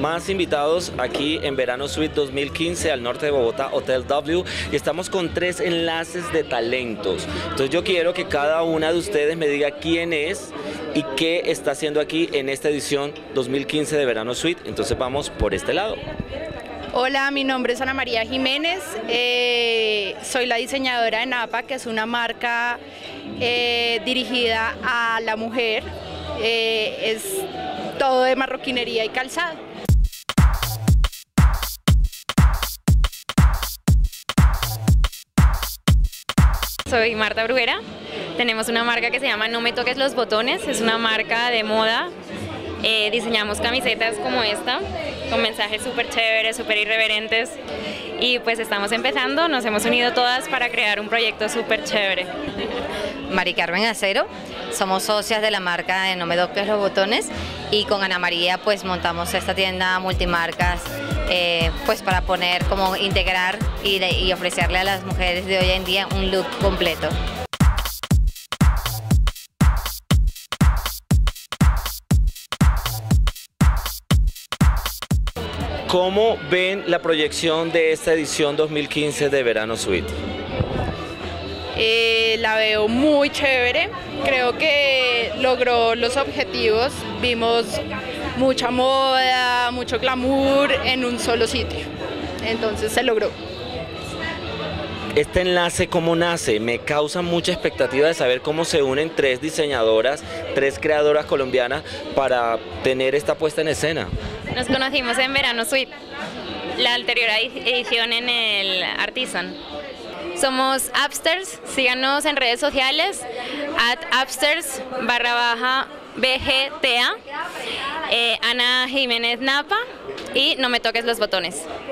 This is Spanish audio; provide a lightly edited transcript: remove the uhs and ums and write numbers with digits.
Más invitados aquí en Verano Suite 2015 al norte de Bogotá, Hotel W, y estamos con 3 enlaces de talentos. Entonces yo quiero que cada una de ustedes me diga quién es y qué está haciendo aquí en esta edición 2015 de Verano Suite. Entonces vamos por este lado. Hola, mi nombre es Ana María Jiménez, soy la diseñadora de Napa, que es una marca dirigida a la mujer, es todo de marroquinería y calzado. Soy Marta Bruguera, tenemos una marca que se llama No Me Toques los Botones, es una marca de moda, diseñamos camisetas como esta, con mensajes súper chéveres, súper irreverentes, y pues estamos empezando, nos hemos unido todas para crear un proyecto súper chévere. Mari Carmen Acero, somos socias de la marca de No Me Toques los Botones, y con Ana María pues montamos esta tienda multimarcas pues para poner, como integrar y ofrecerle a las mujeres de hoy en día un look completo. ¿Cómo ven la proyección de esta edición 2015 de Verano Suite? La veo muy chévere, creo que logró los objetivos, vimos mucha moda, mucho glamour en un solo sitio, entonces se logró. Este enlace, ¿cómo nace? Me causa mucha expectativa de saber cómo se unen 3 diseñadoras, 3 creadoras colombianas para tener esta puesta en escena. Nos conocimos en Verano Suite, la anterior edición en el Artisan. Somos Upstairs, síganos en redes sociales, @Upstairs_BGTA, Ana Jiménez Napa y No Me Toques los Botones.